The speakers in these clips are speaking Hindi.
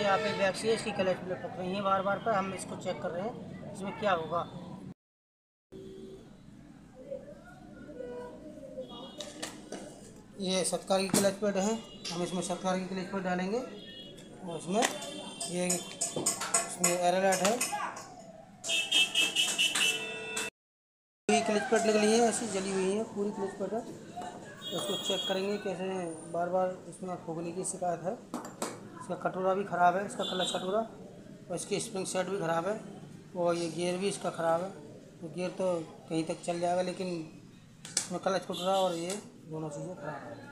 यहाँ पे बैक से इसकी क्लच प्लेट टूट रही है बार बार पर। हम इसको चेक कर रहे हैं इसमें क्या होगा। ये 70 की क्लच प्लेट है। हम इसमें 70 की क्लच प्लेट डालेंगे और इसमें इसमें एरर लाइट है। पूरी क्लच प्लेट निकली है, ऐसी जली हुई है पूरी क्लच प्लेट है। तो इसको चेक करेंगे कैसे। बार बार इसमें फूकने की शिकायत है। इसका कटोरा भी ख़राब है, इसका क्लच कटोरा, और इसकी स्प्रिंग सेट भी ख़राब है, और ये गियर भी इसका ख़राब है। तो गियर तो कहीं तक चल जाएगा, लेकिन इसमें क्लच कटोरा और ये दोनों चीज़ें ख़राब है।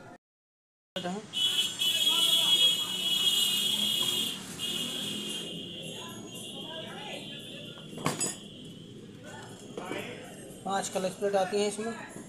5 क्लच प्लेट आती हैं इसमें।